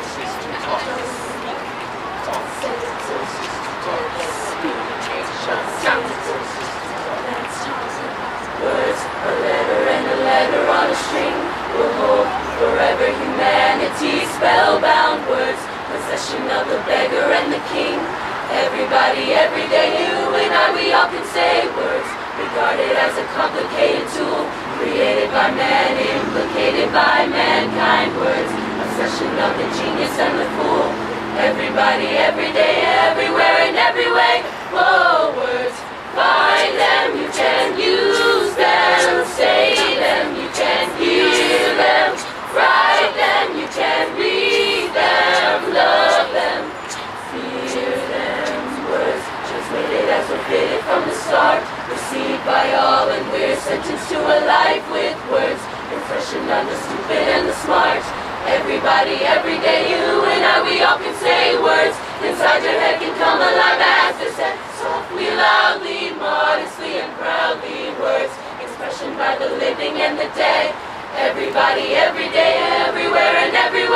voices to talk. Words, a letter and a letter on a string will hold forever humanity. Spellbound words, possession of the beggar and the king. Everybody, every day, you and I, we all can say words, regarded as a complicated tool, created by man, implicated by mankind. Words, obsession of the genius and the fool. Everybody, every day, everywhere, and every way. Whoa, words, find them, you can use them, say them, you can hear them, write them, you can read them, love them, fear them. Words, translated as were fitted from the start, received by all, and we're sentenced to a life with words. Impression on the stupid and the smart. Everybody, every day, you and I, we all can say words. Inside your head can come alive as they're said softly, loudly, modestly, and proudly. Words, expression by the living and the dead. Everybody, every day, everywhere, and everywhere.